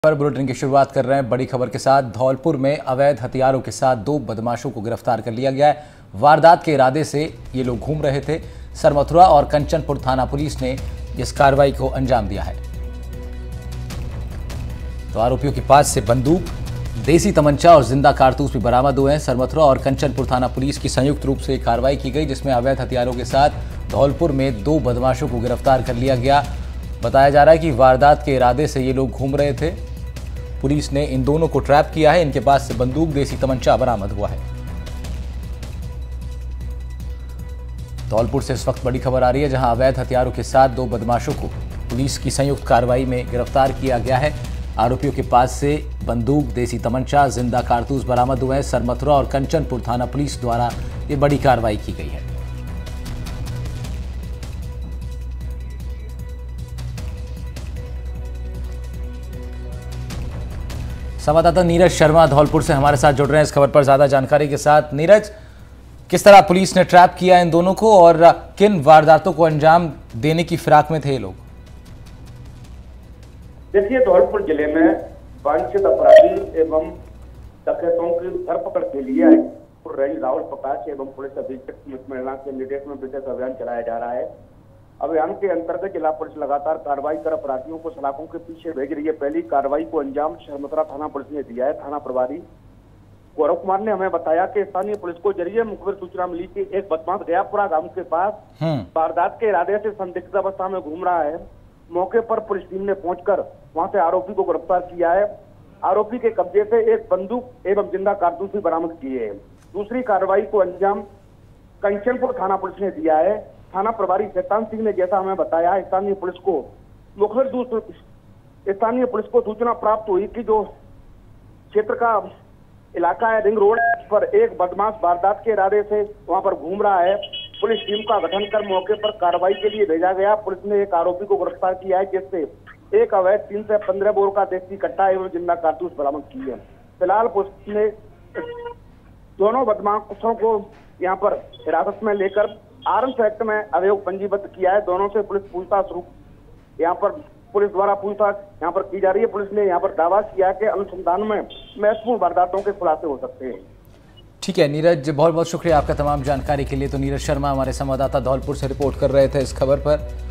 पर बुलेटिन की शुरुआत कर रहे हैं बड़ी खबर के साथ। धौलपुर में अवैध हथियारों के साथ 2 बदमाशों को गिरफ्तार कर लिया गया है। वारदात के इरादे से ये लोग घूम रहे थे। सरमथुरा और कंचनपुर थाना पुलिस ने इस कार्रवाई को अंजाम दिया है। तो आरोपियों के पास से बंदूक, देसी तमंचा और जिंदा कारतूस भी बरामद हुए हैं। सरमथुरा और कंचनपुर थाना पुलिस की संयुक्त रूप से कार्रवाई की गई, जिसमें अवैध हथियारों के साथ धौलपुर में 2 बदमाशों को गिरफ्तार कर लिया गया। बताया जा रहा है कि वारदात के इरादे से ये लोग घूम रहे थे। पुलिस ने इन दोनों को ट्रैप किया है। इनके पास से बंदूक, देसी तमंचा बरामद हुआ है। धौलपुर से इस वक्त बड़ी खबर आ रही है, जहां अवैध हथियारों के साथ 2 बदमाशों को पुलिस की संयुक्त कार्रवाई में गिरफ्तार किया गया है। आरोपियों के पास से बंदूक, देसी तमंचा, जिंदा कारतूस बरामद हुए हैं। सरमथुरा और कंचनपुर थाना पुलिस द्वारा ये बड़ी कार्रवाई की गई है। संवाददाता नीरज शर्मा धौलपुर से हमारे साथ जुड़ रहे हैं इस खबर पर ज्यादा जानकारी के साथ। नीरज, किस तरह पुलिस ने ट्रैप किया इन दोनों को और किन वारदातों को अंजाम देने की फिराक में थे ये लोग? देखिए, धौलपुर जिले में वांछित अपराधी एवं डकैतों की धरपकड़ के लिए रेंज राहुल प्रकाश एवं पुलिस अधीक्षक स्मित मीणा के निर्देश में विशेष अभियान चलाया जा रहा है। अभियान के अंतर्गत जिला पुलिस लगातार कार्रवाई कर अपराधियों को सलाखों के पीछे भेज रही है। पहली कार्रवाई को अंजाम सरमथुरा थाना पुलिस ने दिया है। थाना प्रभारी गौरव कुमार ने हमें बताया कि स्थानीय पुलिस को जरिए मुखबिर सूचना मिली कि एक बदमाश गयापुरा गांव के पास वारदात के इरादे से संदिग्ध अवस्था में घूम रहा है। मौके पर पुलिस टीम ने पहुंचकर वहां से आरोपी को गिरफ्तार किया है। आरोपी के कब्जे से एक बंदूक एवं जिंदा कारतूस भी बरामद किए हैं। दूसरी कार्रवाई को अंजाम कंचनपुर थाना पुलिस ने दिया है। थाना प्रभारी शैतान सिंह ने जैसा हमें बताया, स्थानीय पुलिस को सूचना प्राप्त हुई कि जो क्षेत्र का इलाका है रिंग रोड पर एक बदमाश वारदात के इरादे से वहां पर घूम रहा है। पुलिस टीम का गठन कर मौके पर कार्रवाई के लिए भेजा गया। पुलिस ने एक आरोपी को गिरफ्तार किया है, जिससे एक अवैध 3 से 15 बोर का देसी कट्टा एवं जिंदा कारतूस बरामद की है। फिलहाल पुलिस ने दोनों बदमाशों को यहाँ पर हिरासत में लेकर आर्म्स एक्ट में अभियोग पंजीबद्ध किया है। दोनों से पुलिस पूछताछ यहाँ पर पुलिस द्वारा पूछताछ यहाँ पर की जा रही है। पुलिस ने यहाँ पर दावा किया कि अनुसंधान में महत्वपूर्ण वारदातों के खुलासे हो सकते हैं। ठीक है नीरज, बहुत बहुत शुक्रिया आपका तमाम जानकारी के लिए। तो नीरज शर्मा हमारे संवाददाता धौलपुर से रिपोर्ट कर रहे थे इस खबर पर।